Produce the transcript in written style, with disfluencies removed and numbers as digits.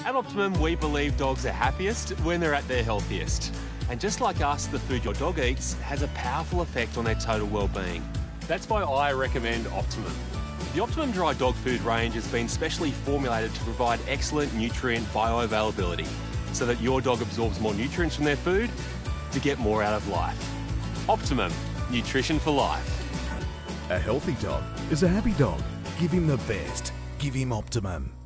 At Optimum, we believe dogs are happiest when they're at their healthiest. And just like us, the food your dog eats has a powerful effect on their total well-being. That's why I recommend Optimum. The Optimum dry dog food range has been specially formulated to provide excellent nutrient bioavailability so that your dog absorbs more nutrients from their food to get more out of life. Optimum, nutrition for life. A healthy dog is a happy dog. Give him the best. Give him Optimum.